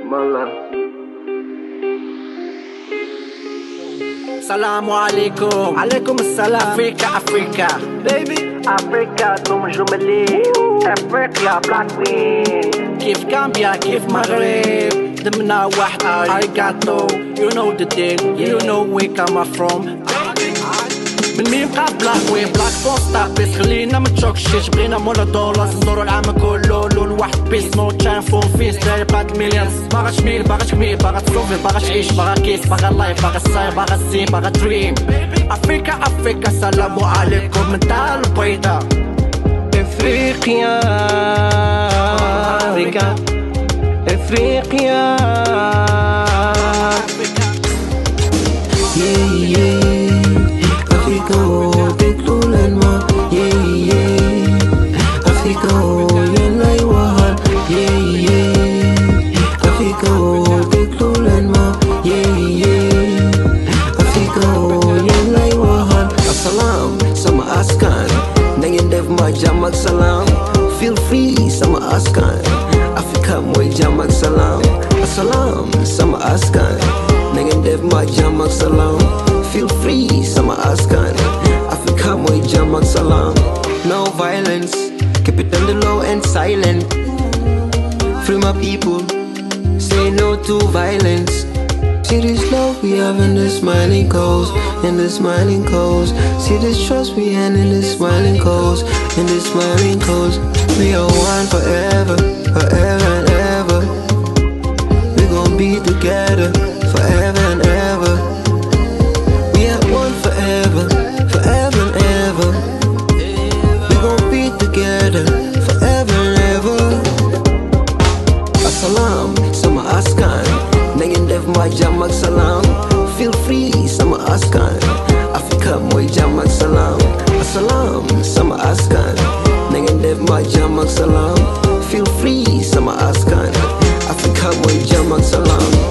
Mala. Salamu alaikum. Alaikum assalam. Africa, Africa. Baby. Africa, ثم جملي. Africa, black queen. كيف غامبيا كيف مغرب دمنا واحد arigato. You know the deal, you know where come from. من مين بقى بلاك وين بلاك بوستا بيس خلينا متشوكشيش بغينا مولا دولار ندورو العام كله لون واحد بيس نو تشاين فون فيس داير بات مليونز باغا تشميل باغا تكميل باغا تصوفي باغا تعيش باغا كيس باغا لايف باغا الصاير باغا الزين باغا دريم افريكا افريكا سلام عليكم من دار البيضا افريقيا افريكا افريقيا Africa, oh, big Lulan ma, yeah, yeah. Africa, oh, yan lai wahan, yeah, yeah. Africa, oh, big Lulan ma, yeah, yeah. Africa, oh, yan lai wahan. Assalam, sama askan, nangin dev ma jamak salam. Feel free, sama askan, Africa moy jamak salam. Assalam, sama askan, nangin dev ma jamak salam. Feel free, sama askan, Africa moy jamak salam. No violence, keep it on the low and silent. Free my people, say no to violence. See this love we have in the smiling coast, in the smiling coast. See this trust we have in the smiling coast, in the smiling coast. We are one forever, forever and ever. We gon' be together, forever and ever. Forever, forever and ever. We gon' be together forever and ever. Assalam, sama askan, nangin dev ma jamak salam. Feel free, sama askan, Africa moy jamak salam. Assalam, sama askan, nangin dev ma jamak salam. Feel free, sama askan, Africa moy jamak salam.